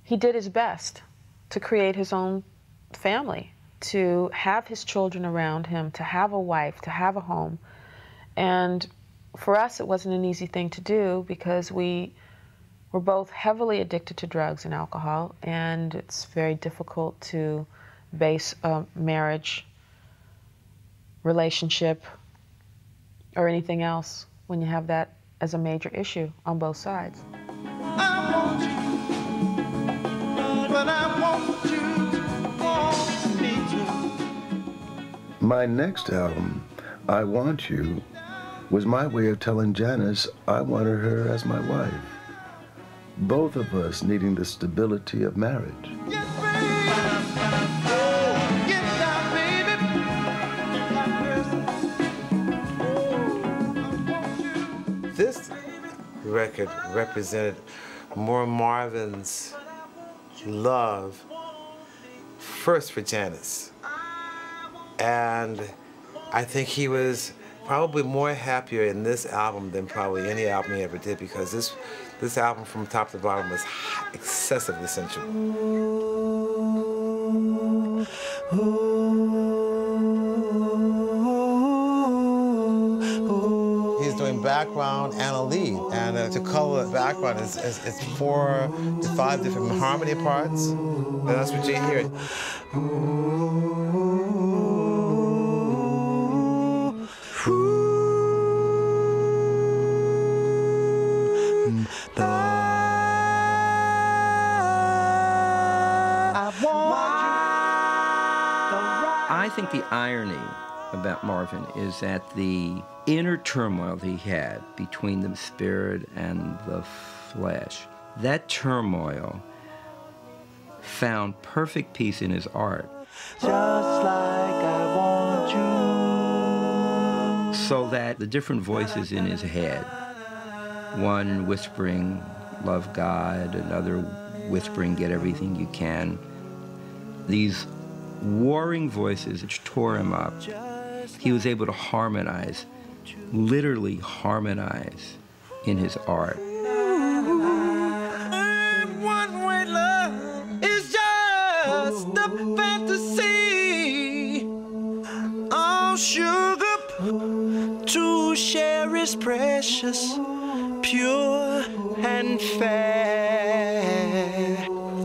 he did his best to create his own family, to have his children around him, to have a wife, to have a home. And for us, it wasn't an easy thing to do because we were both heavily addicted to drugs and alcohol, and it's very difficult to base a marriage, relationship, or anything else when you have that as a major issue on both sides. I want you, but I want you to want me too. My next album, I Want You, was my way of telling Janice I wanted her as my wife. Both of us needing the stability of marriage. Yes, baby. Ooh, get down, baby. This record represented more Marvin's love, first for Janice. And I think he was probably more happier in this album than probably any album he ever did, because this album from top to bottom was excessively sensual. He's doing background and a lead, and to color the background is 4 to 5 different harmony parts, and that's what you hear. I think the irony about Marvin is that the inner turmoil that he had between the spirit and the flesh, that turmoil found perfect peace in his art. Just like I want you. So that the different voices in his head, one whispering, love God, another whispering, get everything you can, these warring voices which tore him up, he was able to harmonize, literally harmonize in his art. One-way love is just a fantasy. Oh, sugar, to share is precious, pure and fair.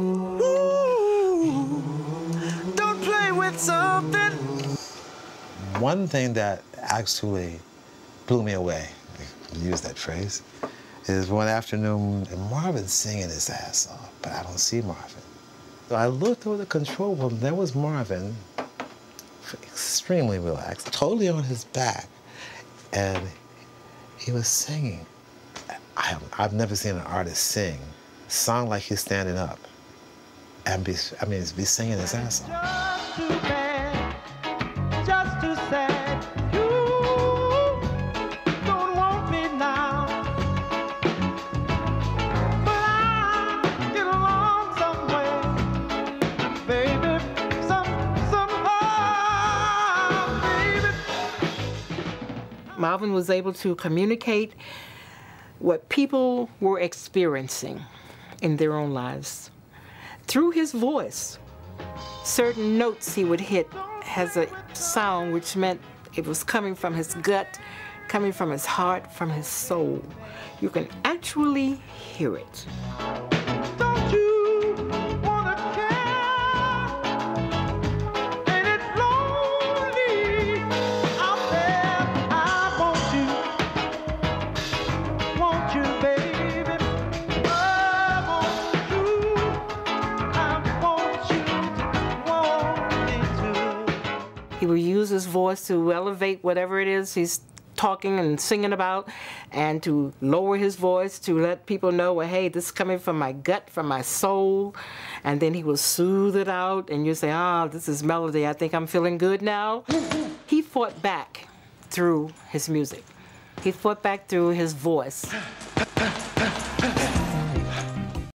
Something. One thing that actually blew me away, use that phrase, is one afternoon and Marvin's singing his ass off, but I don't see Marvin. So I looked over the control room, there was Marvin, extremely relaxed, totally on his back, and he was singing. I've never seen an artist song like he's standing up, and be singing his ass off. Too bad, just too sad. You don't want me now, but I get along somewhere, baby, somehow, baby. Marvin was able to communicate what people were experiencing in their own lives through his voice. Certain notes he would hit has a sound which meant it was coming from his gut, coming from his heart, from his soul. You can actually hear it. Don't you wanna care? Ain't it lonely out there? I want you, baby. I want you. He would use his voice to elevate whatever it is he's talking and singing about, and to lower his voice to let people know, well, hey, this is coming from my gut, from my soul. And then he will soothe it out, and you say, ah, this is melody. I think I'm feeling good now. He fought back through his music. He fought back through his voice.